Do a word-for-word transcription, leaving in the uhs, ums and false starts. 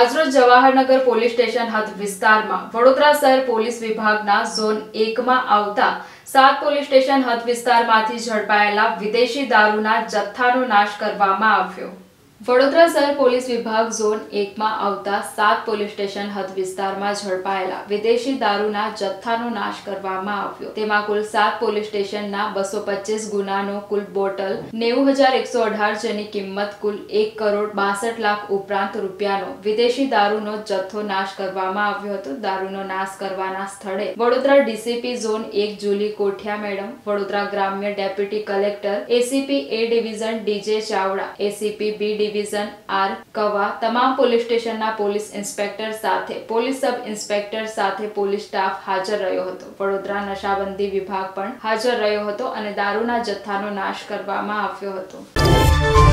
આજરોજ Jawahar Nagar police station હદ વિસ્તારમાં વડોદરા શહેર પોલીસ વિભાગના ઝોન એક માં આવતા સાત પોલીસ સ્ટેશન હદ વિસ્તારમાંથી ઝડપાયેલા વિદેશી દારૂના જથ્થાનો નાશ કરવામાં આવ્યો। વડોદરા શહેર પોલીસ વિભાગ ઝોન એક માં આવતા સાત પોલીસ સ્ટેશન હદ વિસ્તારમાં ઝડપાયેલા વિદેશી દારૂના જથ્થાનો નાશ કરવામાં આવ્યો। તેમાં કુલ સાત પોલીસ સ્ટેશનના બસો પચીસ ગુનાનો કુલ બોટલ નેવું હજાર એકસો અઢાર જેની કિંમત કુલ એક કરોડ બાસઠ લાખ ઉપરાંત રૂપિયાનો વિદેશી દારૂનો જથ્થો નાશ કરવામાં આવ્યો હતો। દારૂનો નાશ કરવાના સ્થળે વડોદરા ડીસીપી ઝોન એક જુલી કોઠિયા મેડમ, વડોદરા ગ્રામ્ય deputy collector ACP A division DJ Chavda, ACP B division R Kava, તમામ પોલીસ સ્ટેશનના પોલીસ ઇન્સ્પેક્ટર સાથે પોલીસ સબ ઇન્સ્પેક્ટર સાથે પોલીસ સ્ટાફ હાજર રહ્યો હતો। વડોદરા નશાબંધી વિભાગ પણ હાજર રહ્યો હતો અને દારૂના જથ્થાનો નાશ કરવામાં આવ્યો હતો।